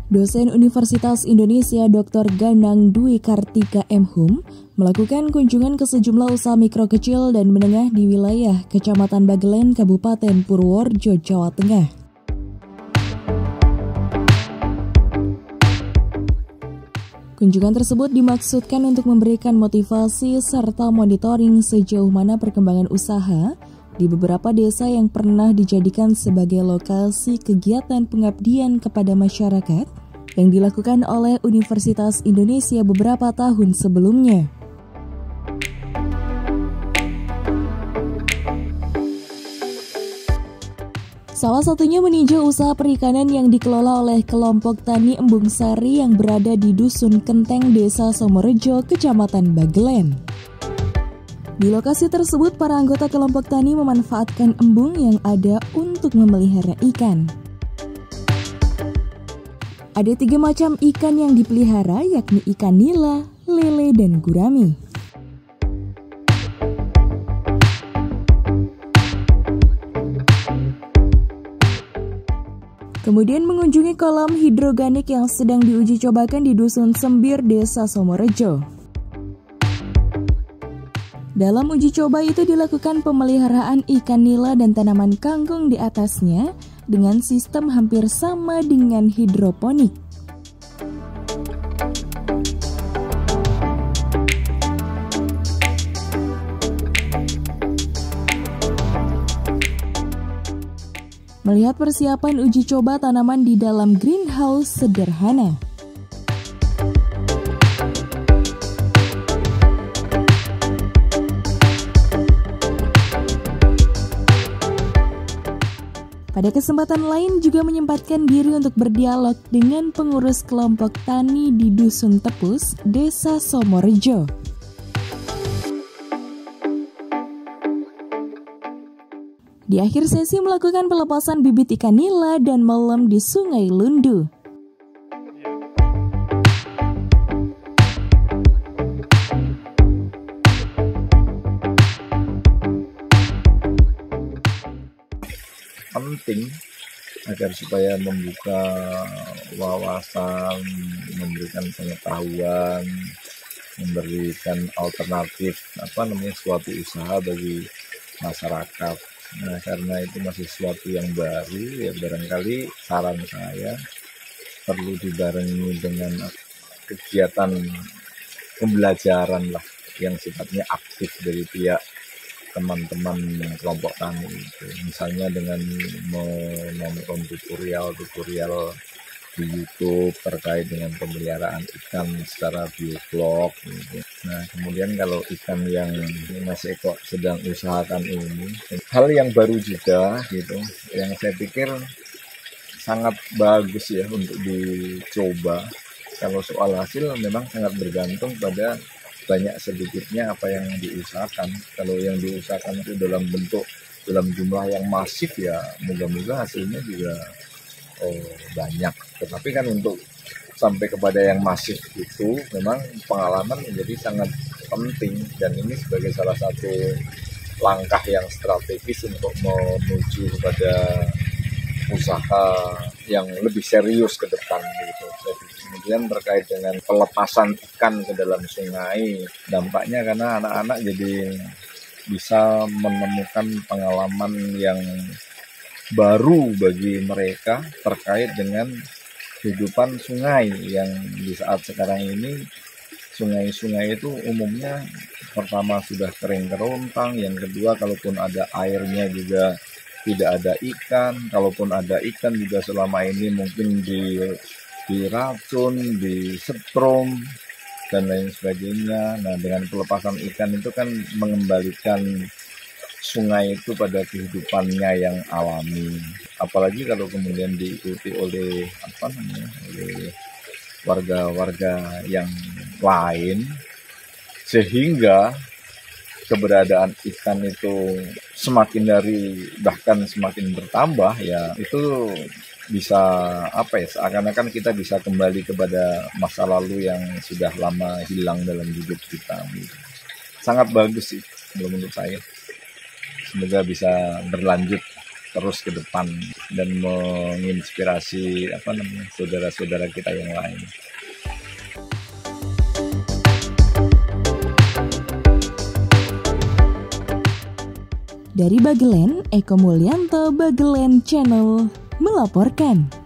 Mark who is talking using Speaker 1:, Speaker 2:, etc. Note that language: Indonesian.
Speaker 1: Dosen Universitas Indonesia Dr. Ganang Dwi Kartika M. Hum melakukan kunjungan ke sejumlah usaha mikro kecil dan menengah di wilayah Kecamatan Bagelen, Kabupaten Purworejo, Jawa Tengah. Kunjungan tersebut dimaksudkan untuk memberikan motivasi serta monitoring sejauh mana perkembangan usaha di beberapa desa yang pernah dijadikan sebagai lokasi kegiatan pengabdian kepada masyarakat yang dilakukan oleh Universitas Indonesia beberapa tahun sebelumnya. Salah satunya meninjau usaha perikanan yang dikelola oleh kelompok tani Embung Sari yang berada di Dusun Kenteng, Desa Somorejo, Kecamatan Bagelen. Di lokasi tersebut, para anggota kelompok tani memanfaatkan embung yang ada untuk memelihara ikan. Ada 3 macam ikan yang dipelihara, yakni ikan nila, lele, dan gurami. Kemudian mengunjungi kolam hidroganik yang sedang diuji cobakan di Dusun Sembir, Desa Somorejo. Dalam uji coba itu dilakukan pemeliharaan ikan nila dan tanaman kangkung di atasnya dengan sistem hampir sama dengan hidroponik. Melihat persiapan uji coba tanaman di dalam greenhouse sederhana. Pada kesempatan lain juga menyempatkan diri untuk berdialog dengan pengurus kelompok tani di Dusun Tepus, Desa Somorejo. Di akhir sesi melakukan pelepasan bibit ikan nila dan melem di Sungai Lundu.
Speaker 2: Penting agar supaya membuka wawasan, memberikan pengetahuan, memberikan alternatif suatu usaha bagi masyarakat. Nah, karena itu masih sesuatu yang baru, ya barangkali saran saya perlu dibarengi dengan kegiatan pembelajaran lah yang sifatnya aktif dari pihak teman-teman kelompok tani itu. Misalnya dengan menonton tutorial di YouTube terkait dengan pemeliharaan ikan secara bioblog gitu. Nah, kemudian kalau ikan yang Mas Eko sedang usahakan ini, hal yang baru juga gitu, yang saya pikir sangat bagus ya untuk dicoba. Kalau soal hasil memang sangat bergantung pada banyak sedikitnya apa yang diusahakan. Kalau yang diusahakan itu dalam jumlah yang masif, ya moga-moga hasilnya juga banyak. Tetapi kan untuk sampai kepada yang masif itu memang pengalaman menjadi sangat penting, dan ini sebagai salah satu langkah yang strategis untuk menuju kepada usaha yang lebih serius ke depan gitu. Jadi, kemudian terkait dengan pelepasan ikan ke dalam sungai, dampaknya karena anak-anak jadi bisa menemukan pengalaman yang baru bagi mereka terkait dengan kehidupan sungai yang di saat sekarang ini sungai-sungai itu umumnya pertama sudah kering kerontang, yang kedua kalaupun ada airnya juga tidak ada ikan, kalaupun ada ikan juga selama ini mungkin diracun, disetrum dan lain sebagainya. Nah, dengan pelepasan ikan itu kan mengembalikan sungai itu pada kehidupannya yang alami. Apalagi kalau kemudian diikuti oleh warga-warga yang lain, sehingga keberadaan ikan itu bahkan semakin bertambah, ya itu bisa seakan-akan kita bisa kembali kepada masa lalu yang sudah lama hilang dalam hidup kita. Sangat bagus sih menurut saya. Semoga bisa berlanjut terus ke depan dan menginspirasi saudara-saudara kita yang lain.
Speaker 1: Dari Bagelen, Eko Mulyanto, Bagelen Channel melaporkan.